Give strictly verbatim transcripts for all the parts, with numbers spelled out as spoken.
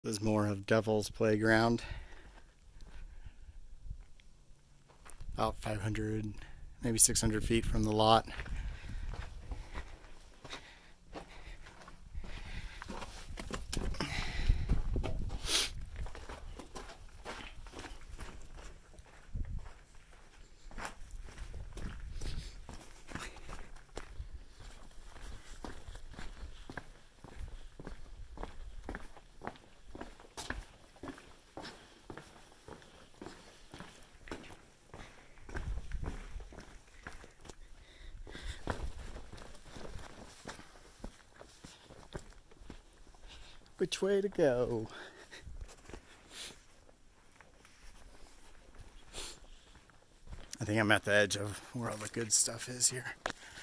This is more of Devil's Playground. About five hundred, maybe six hundred feet from the lot. Which way to go? I think I'm at the edge of where all the good stuff is here.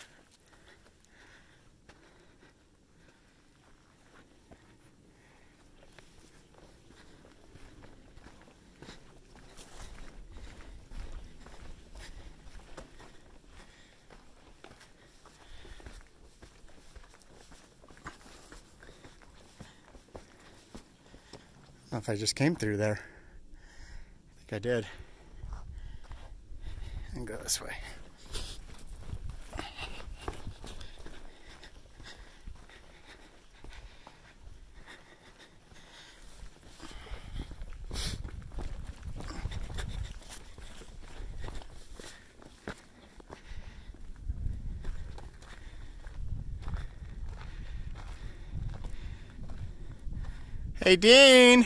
I don't know if I just came through there. I think I did. And go this way. Hey, Dean!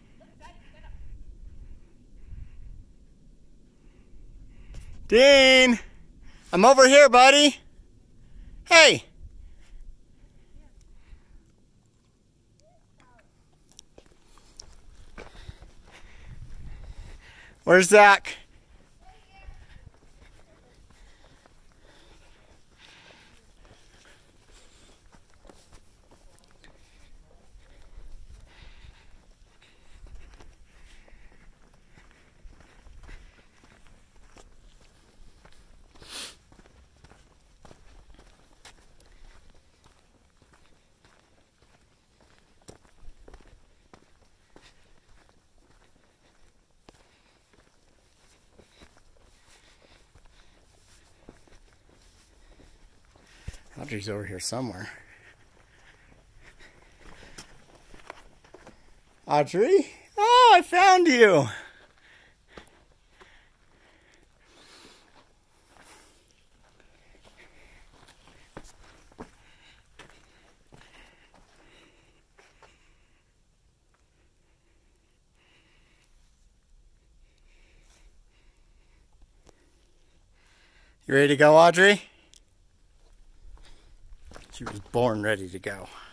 Dean! I'm over here, buddy! Hey! Where's Zach? Audrey's over here somewhere. Audrey? Oh, I found you! You ready to go, Audrey? She was born ready to go.